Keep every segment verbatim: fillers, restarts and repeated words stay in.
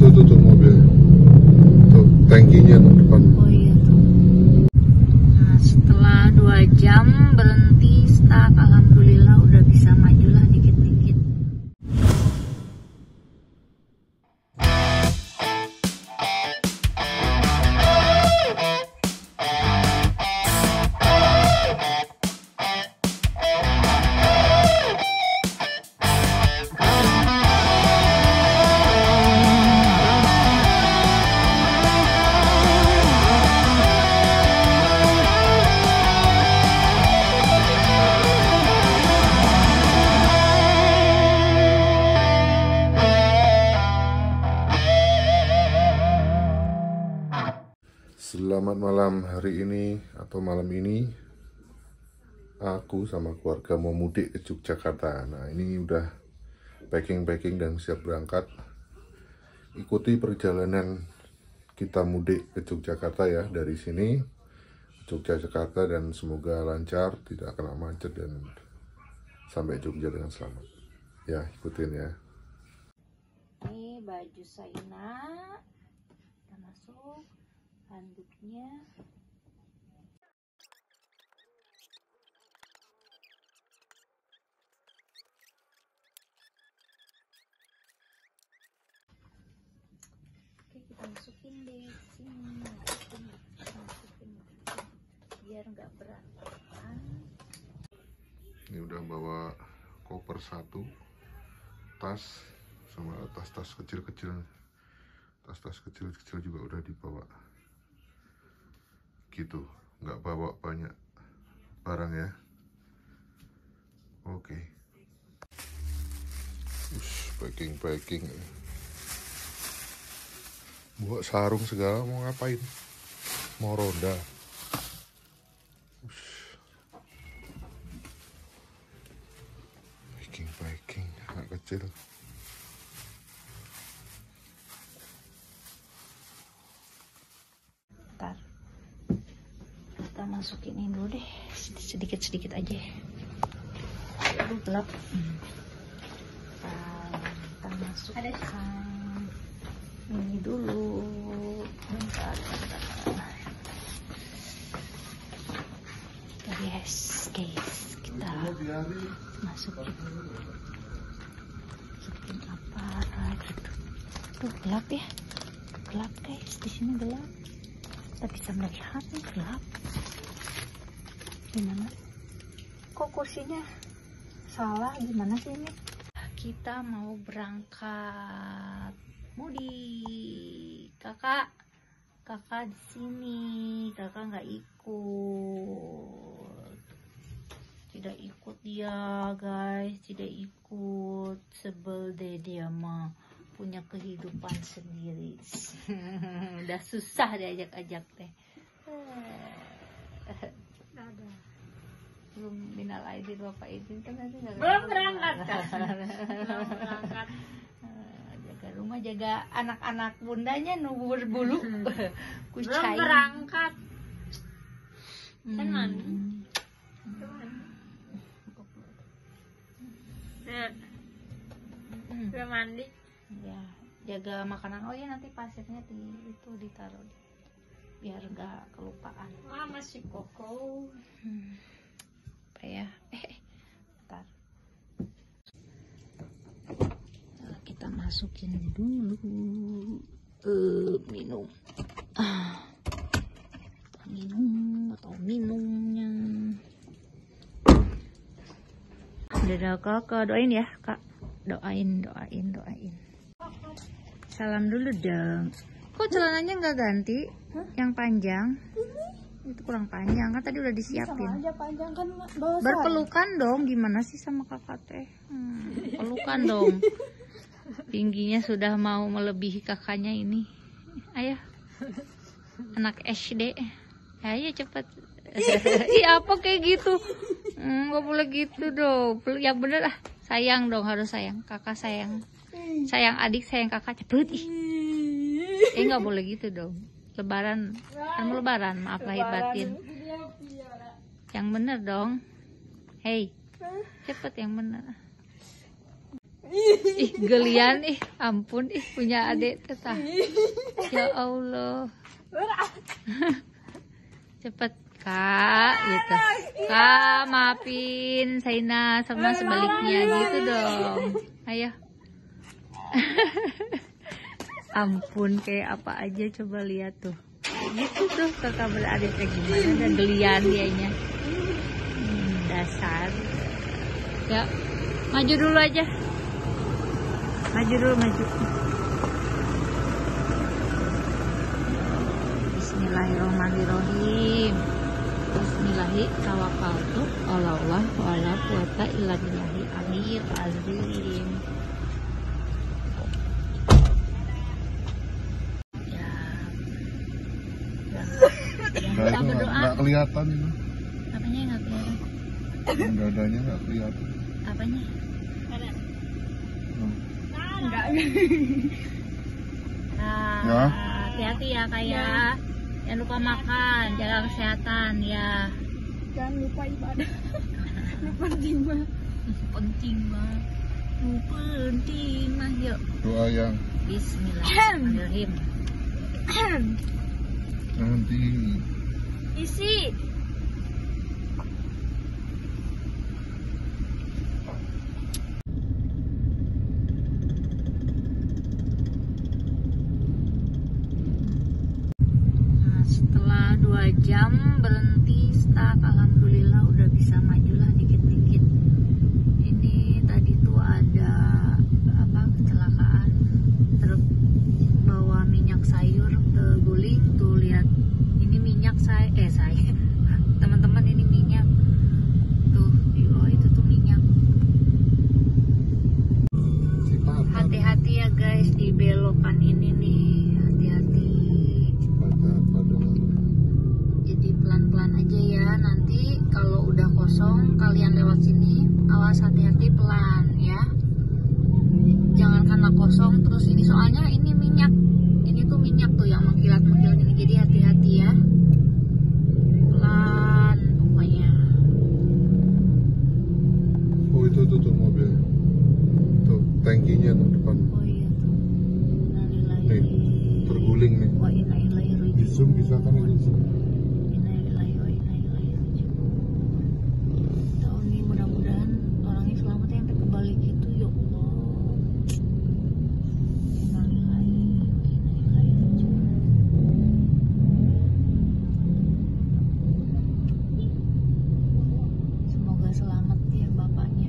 Tuh tuh tuh mobil. Tuh tangkinya tuh depan. Oh iya tuh. Nah, setelah dua jam berhenti stuck, alhamdulillah udah bisa maju lah dikit-dikit. Selamat malam. Hari ini atau malam ini aku sama keluarga mau mudik ke Yogyakarta. Nah ini udah packing-packing dan siap berangkat. Ikuti perjalanan kita mudik ke Yogyakarta ya, dari sini Yogyakarta, dan semoga lancar, tidak kena macet dan sampai Jogja dengan selamat. Ya ikutin ya. Ini baju Saina, kita masuk. Handuknya oke, kita masukin di sini, masukin, masukin, biar nggak berantakan. Ini udah bawa koper satu, tas sama tas-tas kecil-kecil, tas-tas kecil-kecil juga udah dibawa. Gitu, nggak bawa banyak barang ya. Oke. Ush, packing packing. Bawa sarung segala, mau ngapain? Mau ronda. Ush. Packing packing, anak kecil. Ntar kita masukin ini dulu deh, sedikit-sedikit aja. Aduh gelap. Hmm. Nah, kita masukkan ini dulu. Bentar, bentar. Yes, guys, kita masukin. Masukin apa gitu. Tuh gelap ya, gelap guys, di sini gelap. Kita bisa melihat nih, gelap. Gimana? Kok kursinya salah? Gimana sih ini? Kita mau berangkat mudik. Kakak, kakak di sini. Kakak nggak ikut. Tidak ikut dia, guys. Tidak ikut. Sebel deh dia mah. Punya kehidupan sendiri. Udah susah diajak-ajak teh. Belum minal aidin bapak izin kan nanti nggak belum berangkat kan belum berangkat. Jaga rumah, jaga anak-anak bundanya nunggu berbulu. Belum berangkat. Hmm. Kan mandi. Belum mandi. Ya, jaga makanan. Oh ya, nanti pasirnya di itu ditaruh biar nggak kelupaan. Ah, masih koko. Hmm. Apa ya? Eh, bentar. Nah, kita masukin dulu. Uh, minum. Ah, minum atau minumnya. Dadah kakak, doain ya kak. Doain, doain, doain. Salam dulu dong. Kok celananya nggak ganti? Hah? Yang panjang? Ini itu kurang panjang kan, tadi udah disiapin. Sama aja panjang kan bawa Berpelukan dong, gimana sih sama kakak teh? Hmm, pelukan dong. Tingginya sudah mau melebihi kakaknya ini. Ayo, anak S D. Ayo cepet. Iya apa kayak gitu? Hmm, gak boleh gitu dong. Yang bener lah. Sayang dong, harus sayang. Kakak sayang. Sayang adik, sayang kakak. Cepet ih. Eh nggak boleh gitu dong. Lebaran, kan mau lebaran, maaf lahir batin. Yang bener dong. Hei, cepet yang bener. Ih, gelian ih, ampun ih punya adik tetah. Ya Allah. Cepet Kak, gitu. Kak, maafin Saina sama sebaliknya gitu dong. Ayo. Ampun, kayak apa aja coba lihat tuh. Gitu tuh kakak beradik kayak gimana, dan gelian dianya. Hmm, dasar. Ya, maju dulu aja. Maju dulu, maju. Bismillahirrahmanirrahim. Bismillahirrahmanirrahim. Tawakkaltu ala Allah wa la quwata illa billahi aliyil azim. Ya. Kita berdoa. Nggak kelihatan ini. Apanya nggak kelihatan? Dadanya nggak kelihatan. Apanya? Enggak. Nah, Ya. hati-hati ya kayak. Jangan lupa makan, jaga kesehatan ya. Jangan lupa ibadah. Lu penting banget. Penting banget. Lu penting mah yuk. Doa yang Bismillahirrahmanirrahim. nanti. Isi. Setelah dua jam berhenti stuck, alhamdulillah udah bisa majulah dikit-dikit. Ini tadi tuh ada apa kecelakaan, truk bawa minyak sayur terguling tuh, lihat ini minyak saya eh saya teman-teman, ini minyak tuh di bawah itu tuh minyak. Hati-hati ya guys di belokan ini nih, hati-hati. Jadi pelan-pelan aja ya, nanti kalau udah kosong kalian lewat sini awas hati-hati pelan ya, jangan karena kosong terus ini, soalnya ini minyak, ini tuh minyak tuh yang mengkilat-mengkilat ini, jadi hati-hati ya, pelan pokoknya. Oh itu tuh, tuh mobil tuh, tangkinya tuh depan. Oh iya tuh, Nih, terguling nih. wa inna ilaihi raji'un. Di zoom bisa kan ini zoom. Innalillahi wa inna ilaihi raji'un. Tahun ini mudah-mudahan orangnya selamat ya, sampai kebalik itu ya Allah. Innalillahi wa inna ilaihi raji'un. Semoga selamat ya bapaknya.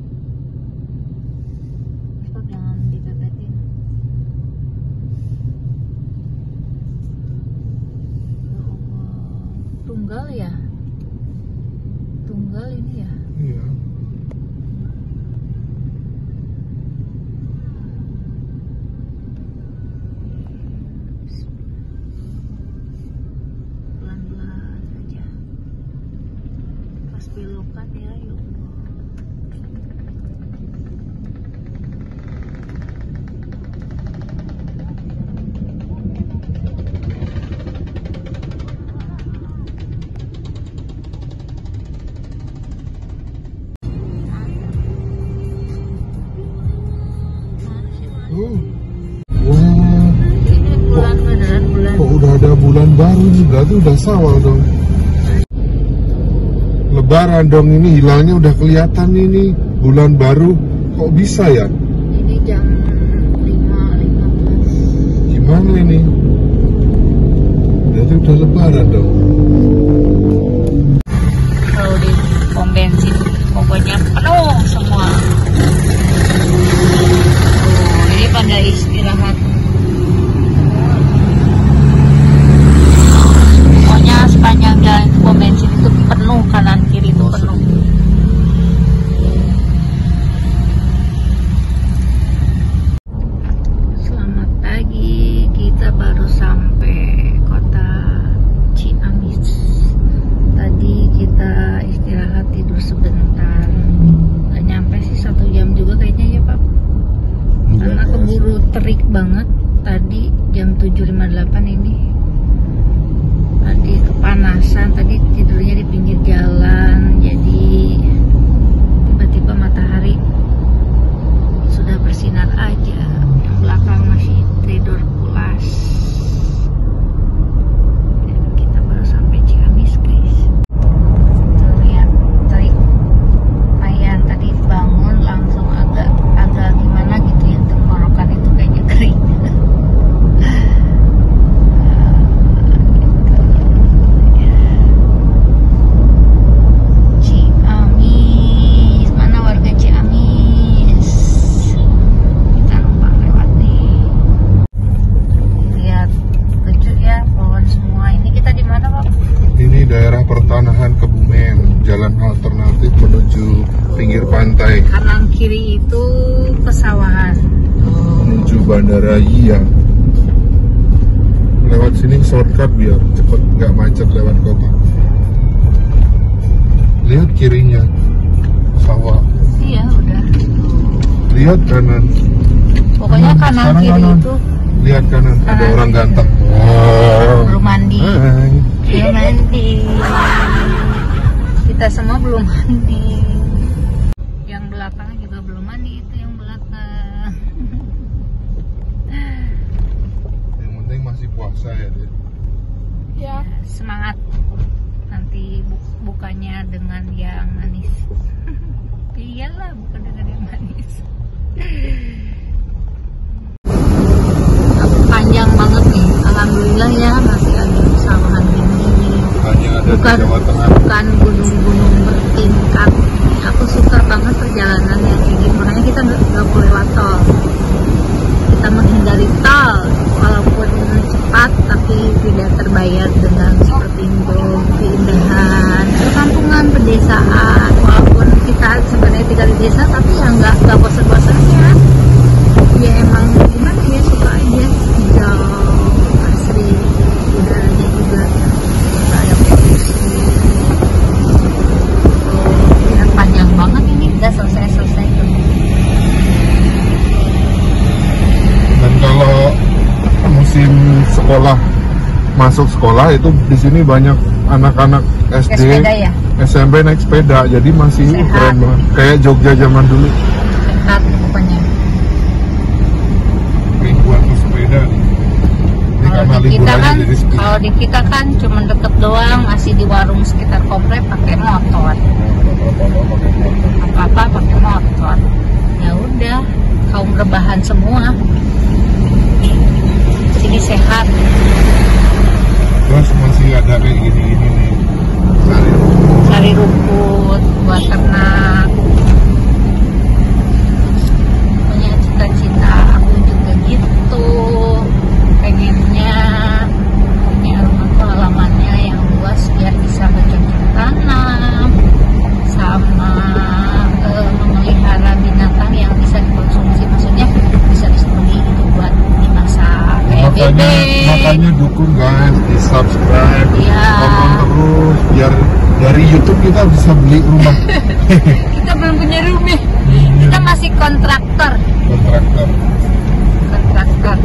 Sebab jangan dipepetin. Tunggal ya? Tunggal ini ya? Iya. Pelan-pelan saja. Pas belokan ya, yuk. Oh. Wah, Ini bulan beneran bulan. kok udah ada bulan baru nih, berarti udah sawal dong. Lebaran dong, ini hilalnya udah kelihatan ini, bulan baru. Kok bisa ya? Ini jam lima lima belas. Gimana ini? Berarti udah lebaran dong. Kalau di pom bensin pokoknya penuh semua. Tuh, ini pada istirahat. Pokoknya sepanjang jalan itu pom bensin itu penuh, kanan kiri itu penuh. Selamat pagi, kita baru sampai kota Ciamis. Tadi kita istirahat tidur sebentar, nggak nyampe sih satu jam juga kayaknya ya Pak, karena keburu terik banget. Tadi jam tujuh lima puluh delapan ini, tadi kepanasan, tadi tidurnya di pinggir jalan, jadi tiba-tiba matahari sudah bersinar aja, yang belakang masih tidur pulas. Kita baru sampai Ciamis guys. Lihat tadi Payan tadi bangun langsung agak agak gimana gitu ya, tenggorokan itu kayaknya kering. Ciamis, mana warga Ciamis? Kita numpang lewat nih. Lihat lucu ya, pohon semua. Ini kita di mana, Pak? Ini daerah pertanahan Kebumen, jalan alternatif menuju pinggir pantai, Kanan kiri itu pesawahan. menuju Bandara Iya. Lewat sini shortcut biar cepet, nggak macet lewat kota. Lihat kirinya, sawah. Iya, udah. Lihat kanan. Pokoknya kanan Sekarang kiri kanan. itu Lihat kanan, ada Kanan orang kiri. ganteng. Wow. belum mandi. Hai. Belum mandi. Kita semua belum mandi. Yang belakang juga belum mandi, itu yang belakang. Yang penting masih puasa ya dia. Ya. Semangat. Nanti bu- bukanya dengan yang manis. Iyalah, bukan dengan yang manis. Panjang banget nih, alhamdulillah ya, masih ada pesawahan ini. Hanya ada Bukan, di Jawa Tengah. bukan gunung-gunung bertingkat. Aku suka banget perjalanan yang kayak gini, makanya kita nggak nggak boleh lewat tol. Kita menghindari tol, walaupun cepat tapi tidak terbayar dengan seperti itu keindahan perkampungan, pedesaan. Walaupun kita sebenarnya tinggal di desa, tapi ya nggak nggak bosan-bosannya. Ya emang gimana ya, suka aja hijau, asri, udaranya juga nggak ada polusi. Oh, ya panjang banget ini, nggak selesai-selesai tuh. Dan kalau musim sekolah, masuk sekolah itu di sini banyak anak-anak S D, Naik sepeda ya? S M P naik sepeda, jadi masih Sehat. keren banget. Kayak Jogja zaman dulu. Dekat pokoknya. Ribuan pesepeda nih. Ini Kalau karena di libur kita aja kan, jadi sepi. kalau di kita kan cuma deket doang, masih di warung sekitar komplek pakai motor. Apa-apa pakai motor. Ya udah, kaum rebahan semua. Sini sehat. Terus masih ada kayak gini-gini nih. Sari. Cari rumput buat ternak. Punya cita-cita aku juga gitu. Pengennya punya rumah halamannya yang luas biar bisa bercocok tanam sama eh, memelihara binatang yang bisa dikonsumsi, maksudnya bisa disembelih gitu buat dimasak kayak Makanya, bebek. makanya dukung guys, di subscribe, Iya. tonton terus, biar dari YouTube kita bisa beli rumah. Kita belum punya rumah, kita masih kontraktor. Kontraktor. kontraktor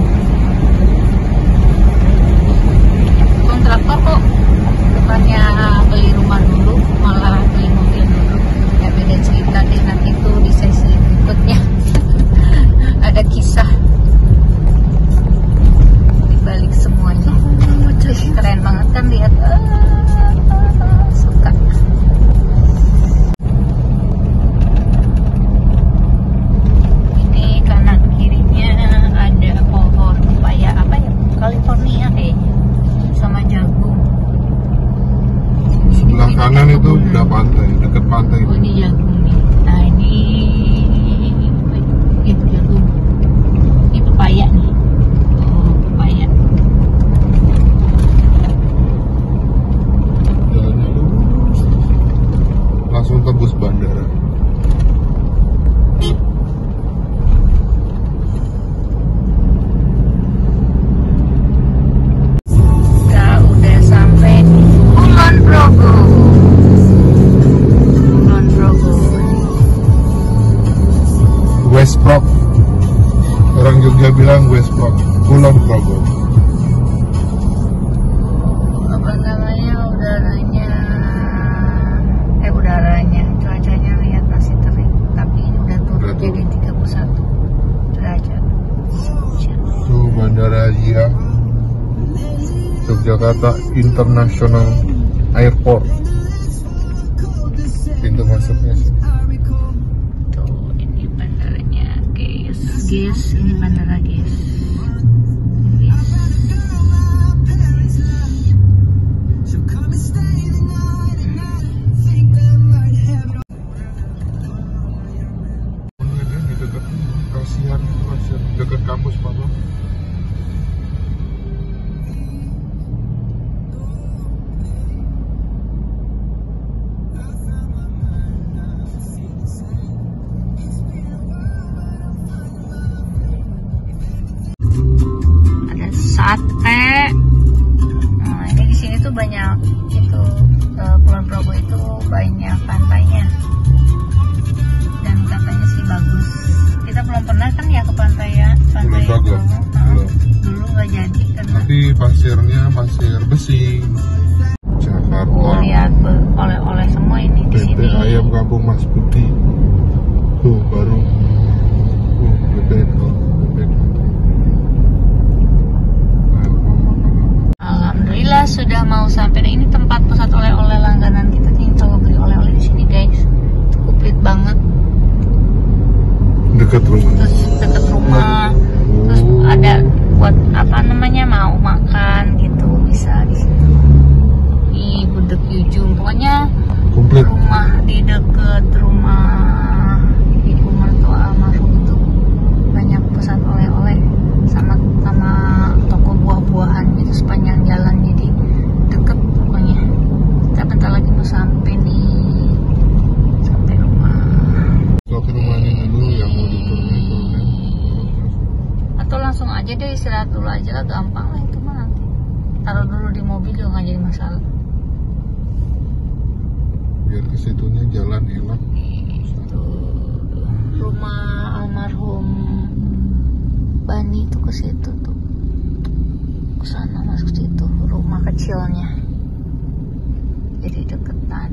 kontraktor kok, bukannya beli rumah dulu malah beli mobil dulu. Ya beda cerita deh, nanti tuh di sesi berikutnya. Ada kisah dibalik semuanya. Keren banget kan, lihat. Ah, suka. Ini kanan kirinya ada pohon pepaya, apa ya, California kayaknya, sama jagung. Sebelah Ini kanan itu kebun. udah pantai, deket pantai. Oh, ini jagung nih. Nah ini itu jagung. Ini pepaya nih. Oh, pepaya. Jalannya lurus. Langsung tembus bandara. Kita udah sampai di Kulon Progo. Kulon Progo. West Prok. Orang Jogja bilang West Prok. Kulon Progo. Apa namanya, udaranya, eh udaranya, cuacanya lihat masih terik, tapi ini udah turun Udah turun. jadi tiga puluh satu. Bandara Zia Yogyakarta International Airport. Pintu masuknya sih. Tuh, ini bandaranya, guys. Guys, ini bandara, guys. Guys. Kasihan, kasihan dekat kampus Papa. Ada sate. Nah, ini di sini tuh banyak itu, Kulon Progo itu banyak pantainya. Dan katanya sih bagus. Kita belum pernah kan ya ke pantai ya, pantai Belum, itu. belum. Nah, Belum. dulu nggak jadi karena Tapi pasirnya pasir besi. Jakarta. oh, lihat be- oleh-oleh semua ini di P T sini. Ayam Kampung Mas Budi. Tuh baru. Uh, bebek, oh, bebek. Alhamdulillah sudah mau sampai. Nah, ini tempat pusat oleh-oleh langganan kita nih. Kalau beli oleh-oleh di sini, guys, itu komplit banget. Dekat rumah. Terus deket rumah, terus ada buat apa namanya mau makan gitu bisa di situ. Ih, gudeg Yujum, pokoknya Komplit. rumah di deket rumah ibu mertua almarhum itu banyak pusat oleh-oleh sama sama toko buah-buahan gitu sepanjang jalan, jadi deket pokoknya. Kita bentar lagi mau sampai nih, sampai rumah. Kalau ke rumahnya dulu yang mau diturunin turunin. Atau langsung aja deh istirahat dulu aja lah, gampang lah itu mah, nanti taruh dulu di mobil juga nggak jadi masalah. Biar ke situnya jalan enak. Itu rumah almarhum Bani itu ke situ tuh, ke sana masuk situ rumah kecilnya, jadi deketan.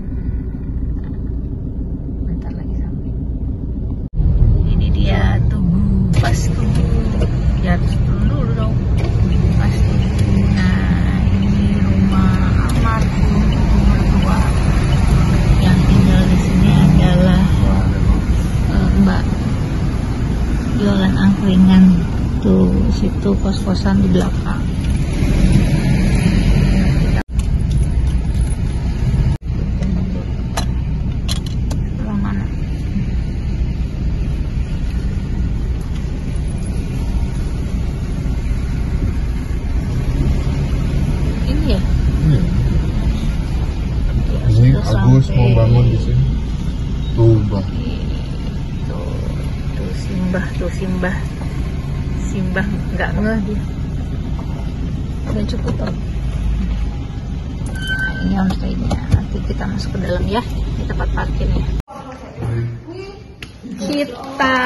Bentar lagi sampai. Ini dia tugu, pas tugu. Lihat dulu dong, pas tugu. Nah, ini rumah almarhum ibu mertua. Yang tinggal di sini adalah uh, Mbak jualan angkringan. Tuh, situ kos-kosan di belakang. Sebelah mana? Ini ya? Ini, ini Sudah Agus sampai. mau bangun di sini. Tuh, Mbak. Tuh, tuh Simbah, tuh Simbah. Simbah nggak ngeh dia. Udah cukup tuh. Nah, ini homestay-nya. Nanti kita masuk ke dalam ya, di tempat parkirnya. Kita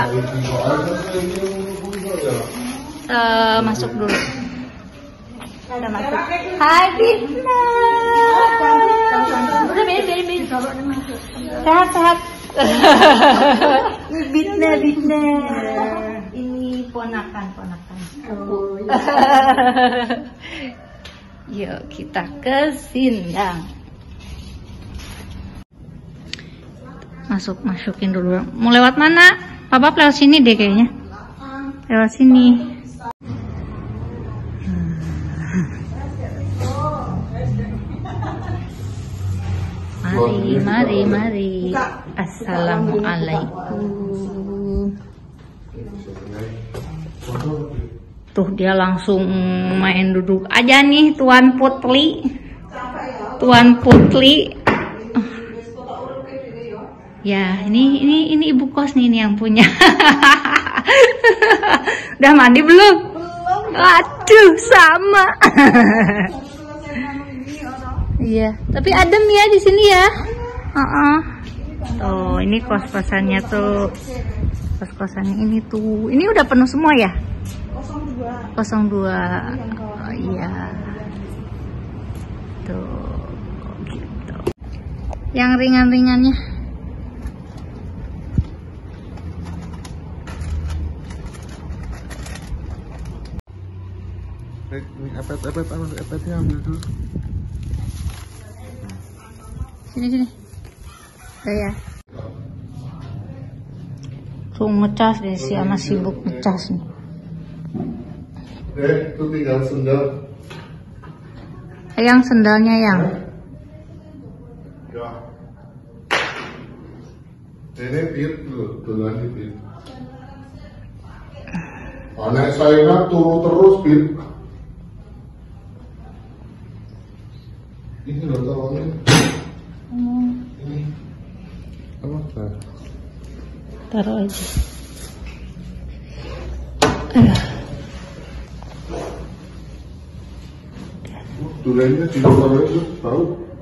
uh, masuk dulu. Kita masuk. Hai Bitna. Udah beres beres beres. Sehat sehat. Bitna Bitna. Ini ponakan ponakan. Oh, ya. Yuk kita ke Sindang. Masuk masukin dulu. Mau lewat mana? Papa lewat sini deh kayaknya. Lewat sini. Mari, mari, mari. Assalamualaikum. Tuh dia langsung main duduk aja nih, Tuan Putli. Tuan Putli. Ya, ini ini ini ibu kos nih, ini yang punya. Udah mandi belum? Aduh, sama. Iya, tapi adem ya di sini ya. Uh-uh. Tuh, ini kos-kosannya tuh. Kos-kosannya ini tuh. Ini udah penuh semua ya? nol dua. Oh, iya. Tuh, gitu. Yang ringan-ringannya. Ini epet-epet, epetnya ambil dulu. Sini sini. Udah ya. Tuh ngecas deh si ama sibuk ngecas nih. Eh, itu tinggal sendal. Yang sendalnya yang. Ya. Ini pit dulu, tulang pit. Anak saya turu terus pit. Ini loh tolongin. Ini apa? Nah. Taruh aja. Aduh. Tulangnya tidak tahu itu tahu.